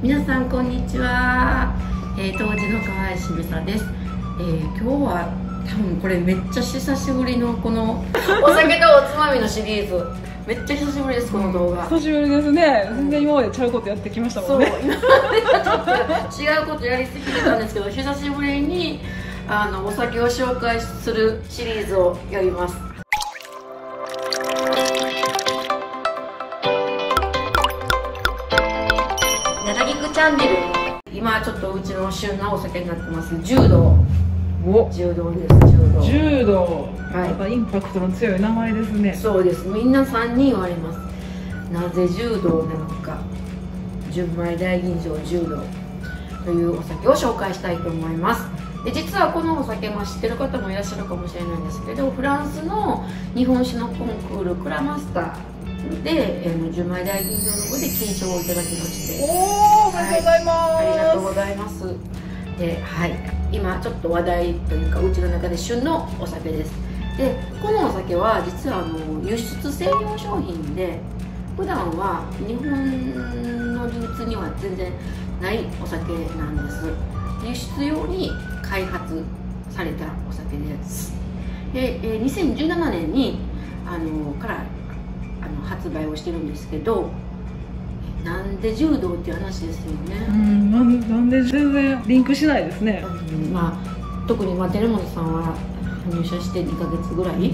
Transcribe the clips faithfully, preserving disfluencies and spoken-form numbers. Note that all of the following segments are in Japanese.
皆さんこんにちは、えー、当時の河合しぶさです。えー、今日は多分これめっちゃ久しぶりのこのお酒とおつまみのシリーズ、めっちゃ久しぶりです。この動画久しぶりですね。全然今までちゃうことやってきましたもんね。 そう、今まではちょっと違うことやりすぎてたんですけど、久しぶりにあのお酒を紹介するシリーズをやります。チャンネル、今ちょっとうちの旬なお酒になってます柔道。お、柔道です。柔道。 柔道。 はい。 またインパクトの強い名前ですね。 そうです。皆さんに言われます。なぜ柔道なのか。純米大吟醸柔道というお酒を紹介したいと思います。で、実はこのお酒も知ってる方もいらっしゃるかもしれないんですけど、フランスの日本酒のコンクールクラマスターで、えー、純米大吟醸の方で金賞をいただきまして、 おー、おめでとうございます、 はい、ありがとうございます。で、はい、今ちょっと話題というかうちの中で旬のお酒です。で、このお酒は実はあの輸出専用商品で、普段は日本の流通には全然ないお酒なんです。輸出用に開発されたお酒です。で、えー、にせんじゅうななねんにあのからあの発売をしてるんですけど、なんで柔道っていう話ですよね。 うん、なんなんで全然リンクしないですね。 うん、まあ特にまあ照本さんは入社してにかげつぐらい、はい、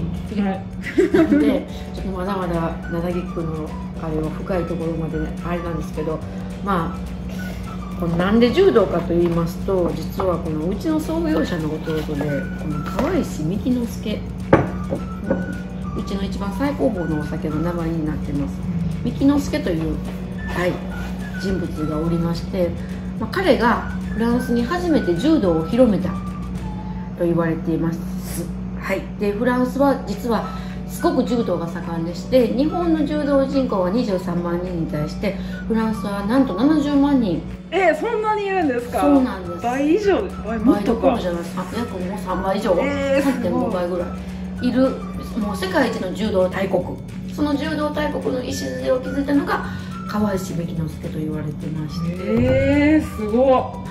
なのでちょっとまだまだ灘木区のあれは深いところまであれなんですけど、まあこのなんで柔道かと言いますと、実はこのうちの創業者の弟で、この川石幹之助、うちの一番最高峰のお酒の名前になってます。幹之助という、はい、人物がおりまして、まあ、彼がフランスに初めて柔道を広めたと言われています。はい、でフランスは実はすごく柔道が盛んでして、日本の柔道人口はにじゅうさんまんにんに対してフランスはなんとななじゅうまんにん。 えー、そんなにいるんですか。 そうなんです。 倍以上、倍もっとか。 倍どころじゃない、約もうさんばい以上、 えー、 さんてんごばいぐらいいる、もう世界一の柔道大国。その柔道大国の礎を築いたのが川石幹之助と言われてまして、 えー、すごい。 はい、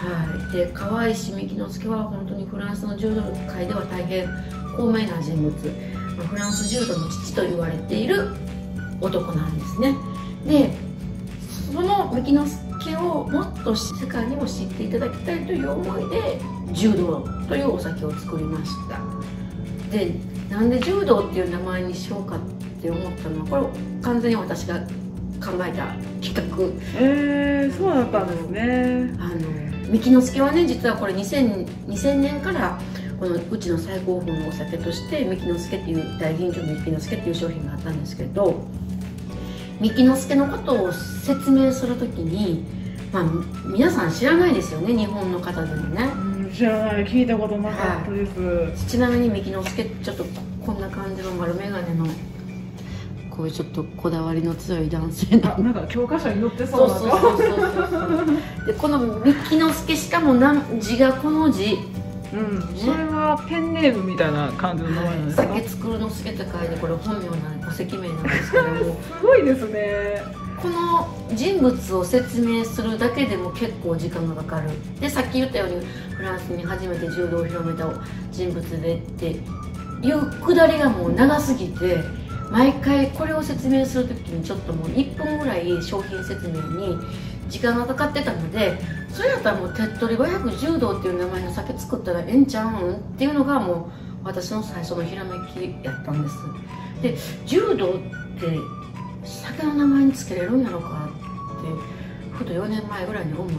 で川石幹之助は本当にフランスの柔道界では大変高名な人物、フランス柔道の父と言われている男なんですね。でその幹之助をもっと世界にも知っていただきたいという思いで柔道というお酒を作りました。で、なんで柔道っていう名前にしようかって思ったのは、これ完全に私が考えた企画。 えー、そうだったんですね。 あの幹之助はね、実はこれにせんねんからこのうちの最高峰のお酒として幹之助っていう大吟醸の幹之助っていう商品があったんですけど、幹之助のことを説明するときに、まあ、皆さん知らないですよね、日本の方でもね。 うん、知らない、聞いたことなかったです、はい、 ちなみに幹之助ちょっとこんな感じの丸眼鏡のこういうちょっとこだわりの強い男性の、 あ、なんか教科書に載ってそうな。 そうそうそうそうそうでこの幹之助、しかも字がこの字、 うん、ね、それはペンネームみたいな感じの名前なんですか。 はい、酒造るの助って書いて、これ本名なんで戸籍名なんですけどもすごいですね。 この人物を説明するだけでも結構時間がかかる。で、さっき言ったようにフランスに初めて柔道を広めた人物でっていうくだりがもう長すぎて、毎回これを説明するときにちょっともういっぷんぐらい商品説明に時間がかかってたので、それやったらもう手っ取り早く柔道っていう名前の酒作ったらええんちゃうんっていうのがもう私の最初のひらめきやったんです。で、柔道って酒の名前につけれるんやろかってふとよねんまえぐらいに思って、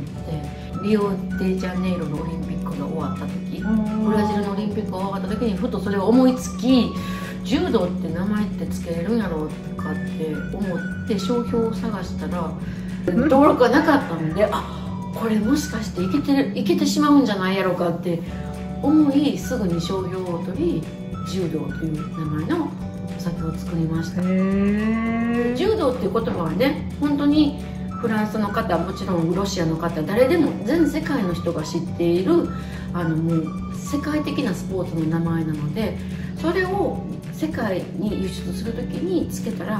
リオデジャネイロのオリンピックが終わった時、ブラジルのオリンピックが終わった時にふとそれを思いつき、柔道って名前ってつけれるんやろうかって思って商標を探したら登録がなかったので、あ、これもしかしていけてるいけてしまうんじゃないやろかって思い、すぐに商標を取り柔道という名前のお酒を作りました。柔道っていう言葉はね、本当にフランスの方、もちろんロシアの方、誰でも全世界の人が知っているあのもう世界的なスポーツの名前なので、それを世界に輸出する時につけたら、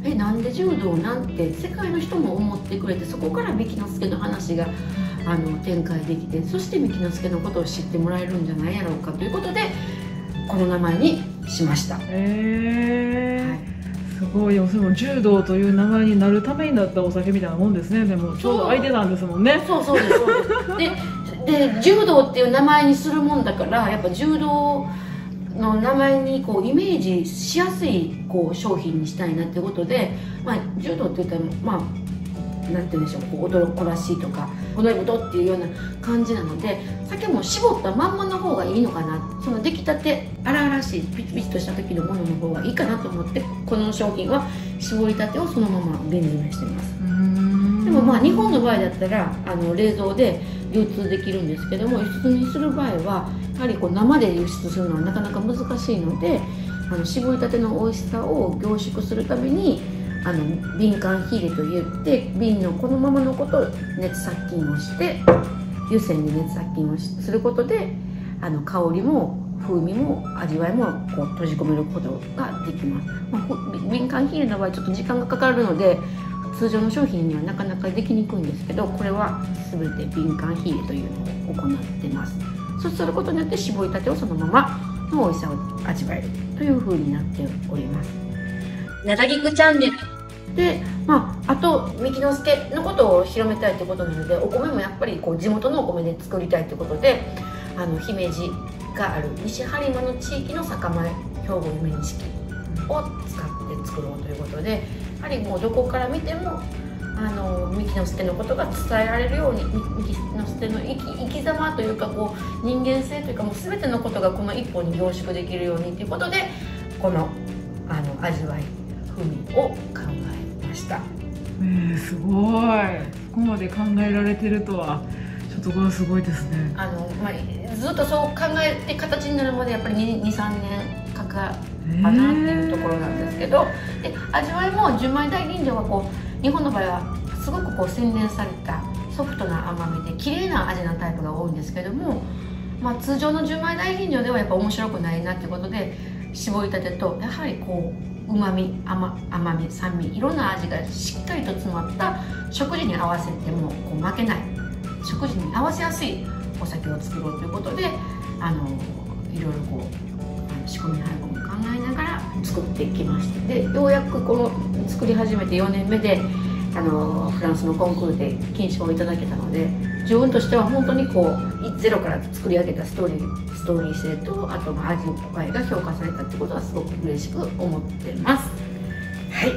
えなんで柔道なんて世界の人も思ってくれて、そこから幹之助の話があの展開できて、そして幹之助のことを知ってもらえるんじゃないやろうかということでこの名前にしました。 へえ、はい、すごいよ。その柔道という名前になるためになったお酒みたいなもんですね。でもちょうど相手なんですもんね。 そうそうですそうですでで柔道っていう名前にするもんだから、やっぱ柔道の名前にこうイメージしやすいこう商品にしたいなっていうことで、まあ、柔道って言ったらまあなんて言うんでしょう、こう男らしいとか骨太っていうような感じなので、酒も絞ったまんまの方がいいのかな、その出来たて荒々しいピチピチとした時のものの方がいいかなと思って、この商品は絞りたてをそのまま瓶詰めしてます。でもまあ日本の場合だったらあの冷蔵で流通できるんですけども、輸出にする場合はやはりこう生で輸出するのはなかなか難しいので、あの絞りたての美味しさを凝縮するためにあの瓶缶火入れといって瓶のこのままのことを熱殺菌をして湯煎で熱殺菌をすることで、あの香りも風味も味わいもこう閉じ込めることができます。まあ、瓶缶火入れの場合ちょっと時間がかかるので通常の商品にはなかなかできにくいんですけど、これは全て瓶缶火入れというのを行ってます。そうすることによって絞りたてをそのままの美味しさを味わえるという風になっております。なだぎくチャンネルで、まあ、あと幹之助のことを広めたいということなので、お米もやっぱりこう地元のお米で作りたいということで、あの姫路がある西播磨の地域の酒米兵庫夢錦を使って作ろうということで、やはりもうどこから見てもあの幹之助のことが伝えられるように、幹之助の生き生き様というかこう人間性というかもう全てのことがこの一本に凝縮できるようにということで、このあの味わい風味を考えました。 えー、すごい。ここまで考えられてるとはちょっとこれはすごいですね。 あの、まあ、ずっとそう考えて形になるまでやっぱり にさんねんかかるかなっていうところなんですけど、で味わいも純米大吟醸はこう日本の場合はすごくこう洗練されたソフトな甘みで綺麗な味なタイプが多いんですけども、まあ、通常の純米大吟醸ではやっぱ面白くないなっていうことで、絞りたてとやはりこううまみ 甘, 甘み酸味いろんな味がしっかりと詰まった食事に合わせてもこう負けない食事に合わせやすいお酒を作ろうということで、あのいろいろこうあの仕込み配合も考えながら作ってきました。でようやくこの作り始めてよねんめであのフランスのコンクールで金賞をいただけたので、自分としては本当にこうゼロから作り上げたストーリーストーリー性と、あとまあ味わいが評価されたってことはすごく嬉しく思ってます。はい、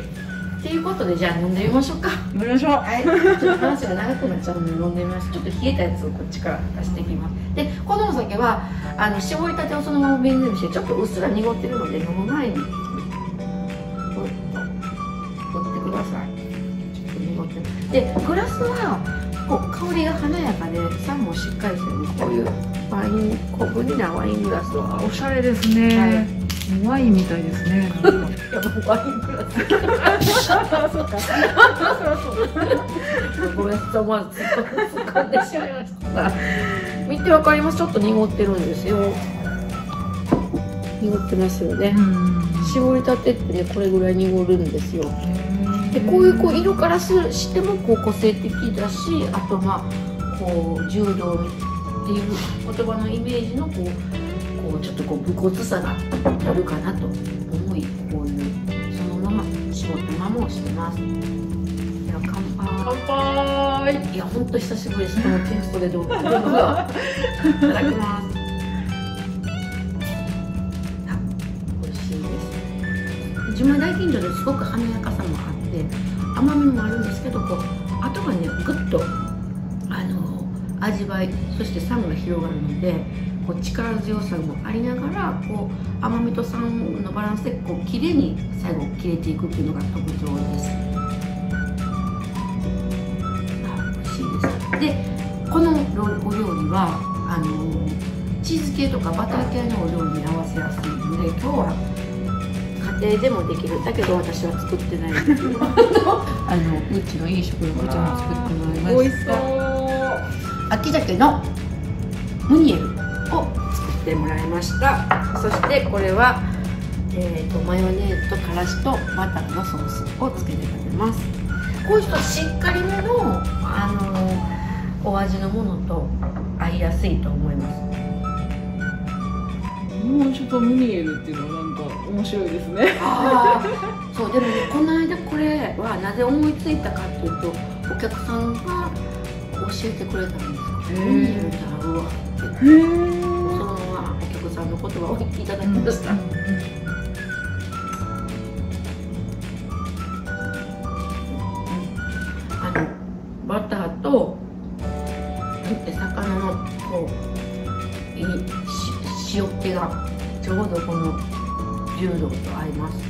ということでじゃあ飲んでみましょうか。 飲みましょう。 はい、ちょっと話が長くなっちゃうので飲んでみます。ちょっと冷えたやつをこっちから出していきます。でこのお酒はあの絞りたてをそのまま瓶詰めしてちょっとうっすら濁ってるので、飲む前にふっと振ってください。でグラスはこう香りが華やかで酸もしっかりしてる、こういうワイン小ぶりなワイングラスを。 おしゃれですね、はい、ワインみたいですね。 いやもうワイングラスそうかごめんなさい、思わず突っ込んでしまいました。見てわかります？ちょっと濁ってるんですよ。濁ってますよね。絞りたてってねこれぐらい濁るんですよ。でこういうこう色からすしてもこう個性的だし、あとまあこう柔道っていう言葉のイメージのこうこうちょっとこう武骨さがあるかなと思い、こういうそのまま絞ったままをしてます。では乾杯。 乾杯。 いや本当久しぶりです。このテイストでどうぞ。いただきます。あ、美味しいです。純米大吟醸ですごく華やかさもあって。甘みもあるんですけど、こう後がねぐっとあの味わい、そして酸が広がるのでこう力強さもありながらこう甘みと酸のバランスでこう綺麗に最後切れていくっていうのが特徴です。あ、美味しいです。でこのお料理はあのチーズ系とかバター系のお料理に合わせやすいので、今日は家庭でもできる。だけど私は作ってないんですけどあのうちのいい食料こちらも作ってもらいました。 美味しそう。 秋鮭のムニエルを作ってもらいました。そしてこれは、ええー、とマヨネーズとからしとバターのソースをつけて食べます。こういう人しっかりめの、あのー、お味のものと合いやすいと思います。 日本酒とムニエルっていうのはなんか面白いですね。 ああ、そうでもね、この間これはなぜ思いついたかっていうと、お客さんが教えてくれたんですよ。ムニエルってあるわって。そのままお客さんの言葉をいただきました。うんうんうん、あのバターと魚のこういい塩気がちょうどこの柔道と合います。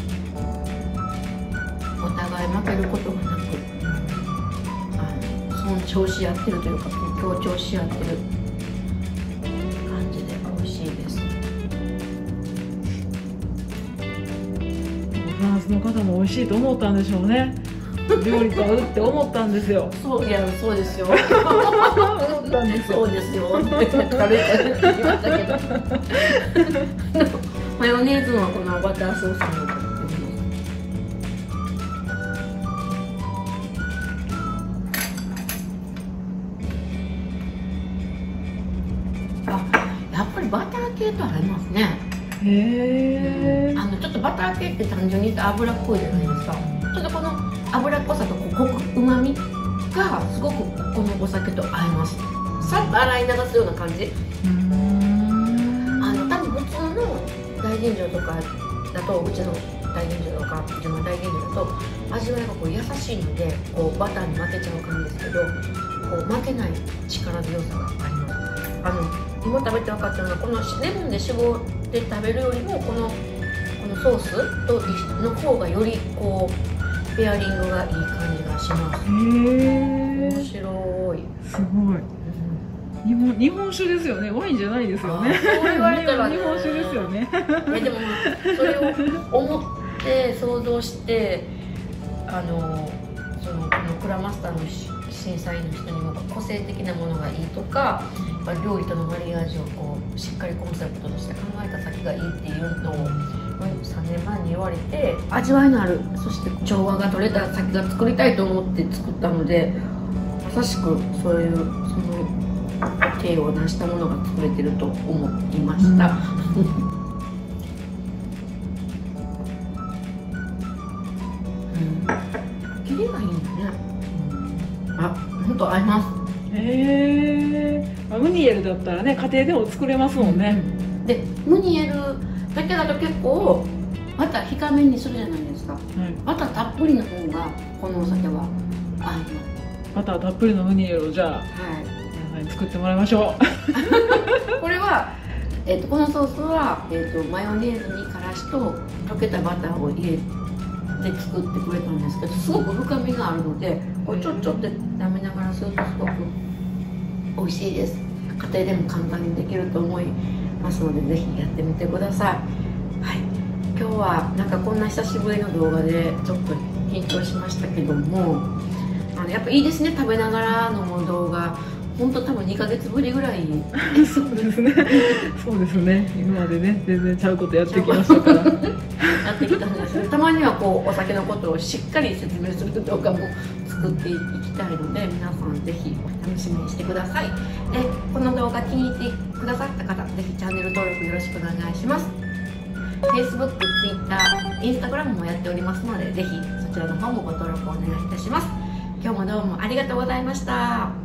お互い負けることがなく、あの尊重し合ってるというか強調し合ってる感じで美味しいです。 フランスの方も美味しいと思ったんでしょうね。料理と合うって思ったんですよ。 そういや、そうですよ。 思ったんですよ。 そうですよ。軽い軽いって言いましたけど。マヨネーズのこのバターソースもかけてます。あ、やっぱりバター系と合いますね。 へえ。 あのちょっとバター系って単純に言うと脂っこいじゃないですか。ちょっとこの脂っこさとこうコク、うまみがすごくこのお酒と合います。さっと洗い流すような感じ。あの多分普通の大吟醸とかだと、うちの大吟醸とかうちの大吟醸だと味わいがこう優しいので、こうバターに負けちゃう感じですけど、こう負けない力強さがあります。あの今食べて分かったような、このレモンで絞って食べるよりもこのこのソースとの方がよりこうペアリングがいい感じがします。へー、面白い。 すごい。日本日本酒ですよね。ワインじゃないですよね。 そう言われたらね。 日本酒ですよね。 えでもそれを思って想像して、あのそのこのクラマスターの審査員の人にも個性的なものがいいとか、やっぱ料理とのマリアージュをこうしっかりコンセプトとして考えた先がいいっていうのをさんねんまえに言われて、味わいのある、そして調和が取れた先が作りたいと思って作ったので、まさしくそういうその手を出したものが作れてると思いました。うん、切りがいいんだね。あ、本当合います。 へえ。ムニエルだったらね、家庭でも作れますもんね。 うん、でムニエルだけだと結構バター控めにするじゃないですか。はい、バターたっぷりの方がこのお酒は合います。 バターたっぷりのムニエルをじゃあ、はい、皆さんに作ってもらいましょう。 これは、えー、とこのソースは、えー、とマヨネーズにからしと溶けたバターを入れて作ってくれたんですけど、すごく深みがあるので、こうちょっちょって舐めながらするとすごく美味しいです。家庭でも簡単にできると思いますので、ぜひやってみてください。はい、今日はなんかこんな久しぶりの動画でちょっと緊張しましたけども、あのやっぱいいですね、食べながらの動画。本当多分にかげつぶりぐらい。 そうですね。そうですね。今までね、全然ちゃうことやってきましたから。やってきたんですけど、たまにはこうお酒のことをしっかり説明する動画も作っていきたいので、皆さんぜひお楽しみにしてください。で、この動画気に入ってくださった方、ぜひチャンネル登録よろしくお願いします。Facebook、Twitter、Instagram もやっておりますので、ぜひそちらの方もご登録お願いいたします。今日もどうもありがとうございました。